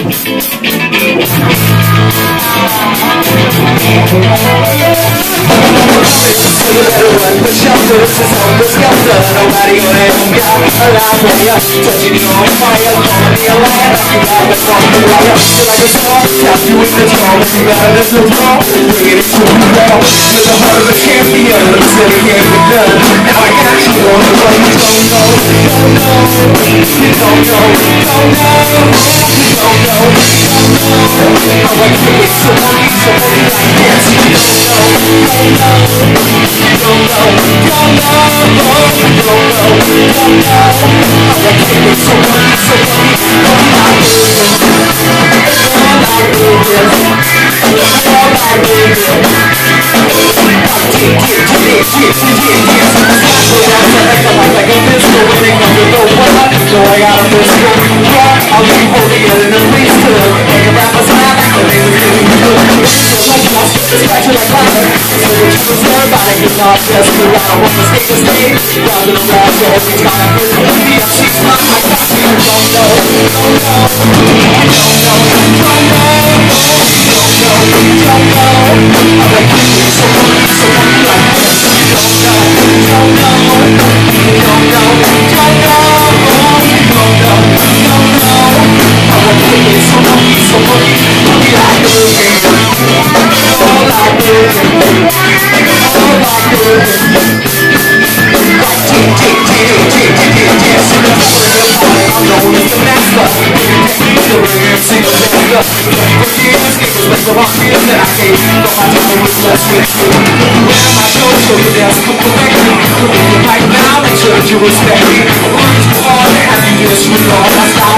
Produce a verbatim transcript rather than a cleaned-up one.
This is on the skelter. Nobody on it got alive for ya. Touching you on fire, calling me a liar. You got me from the wire. Feel like a song, tap you in the jaw. You gotta listen wrong, bring it to the wall. With the heart of a champion, said it can't be done. Now I got you on the run. You don't know, don't know, you don't know, don't know, you don't know, don't know. How I do it so funny, so funny like this. You don't know, don't know, you don't know, don't know. Don't know, don't know, don't know. How I do it so funny, so funny. All I do is, all I do is, all I do is. Get, get, get, get, get, get, get. So down forever like a pistol, waiting on the door. So I got a pistol. Yeah, I'll keep holding it in the place to make a rapper's laugh. The name is getting good. So much more, scratch it like clown. So the truth is everybody is not just too loud. I want to stay the same. Rather than loud, so every time I feel the beat, she's not my top. You don't know, don't know, you don't know, don't know, you don't know, don't know. I like you so funny, so funny like this. You don't know, don't know, you don't know, don't know, you don't know, don't know. I like you so funny, so funny, funny like this. All I do, all I do. Like tick, tick, tick, tick, tick, tick, tick. So the power of the party, I'm known as the master. The ring, sing the master. For years, it was like the rock feels that I gave. But my time was less with you. When am I show, show you there's a perfection. Right now, make sure that you respect me. Words for all the happiness, we all that's